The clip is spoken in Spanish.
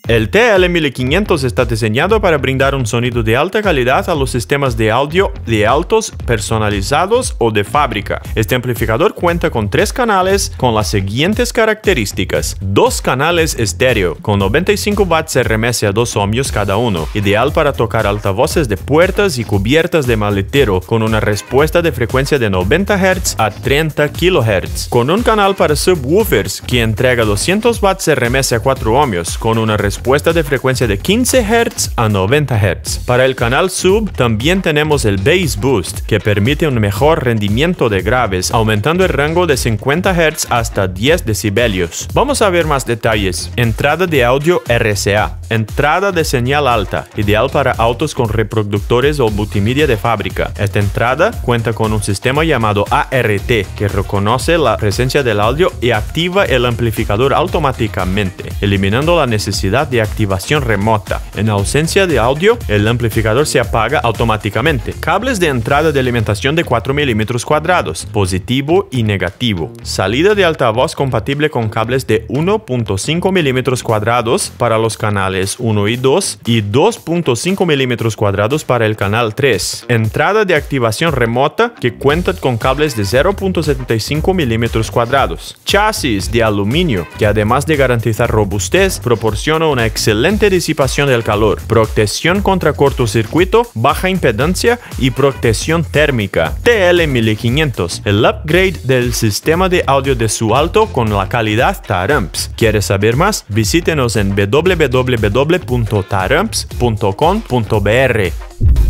El TL1500 está diseñado para brindar un sonido de alta calidad a los sistemas de audio de altos, personalizados o de fábrica. Este amplificador cuenta con 3 canales con las siguientes características. 2 canales estéreo con 95 watts RMS a 2 ohmios cada uno, ideal para tocar altavoces de puertas y cubiertas de maletero con una respuesta de frecuencia de 90 Hz a 30 kHz. Con un canal para subwoofers que entrega 200 watts RMS a 4 ohmios con una respuesta de frecuencia de 15 Hz a 90 Hz. Para el canal sub también tenemos el Bass Boost, que permite un mejor rendimiento de graves, aumentando el rango de 50 Hz hasta 10 decibelios. Vamos a ver más detalles. Entrada de audio RCA. Entrada de señal alta, ideal para autos con reproductores o multimedia de fábrica. Esta entrada cuenta con un sistema llamado ART, que reconoce la presencia del audio y activa el amplificador automáticamente, eliminando la necesidad de activación remota. En ausencia de audio, el amplificador se apaga automáticamente. Cables de entrada de alimentación de 4 milímetros cuadrados, positivo y negativo. Salida de altavoz compatible con cables de 1.5 milímetros cuadrados para los canales 1 y 2 y 2.5 milímetros cuadrados para el canal 3. Entrada de activación remota que cuenta con cables de 0.75 milímetros cuadrados. Chasis de aluminio que, además de garantizar robustez, proporciona una excelente disipación del calor, protección contra cortocircuito, baja impedancia y protección térmica. TL1500, el upgrade del sistema de audio de su alto con la calidad Taramps. ¿Quieres saber más? Visítenos en www.taramps.com.br.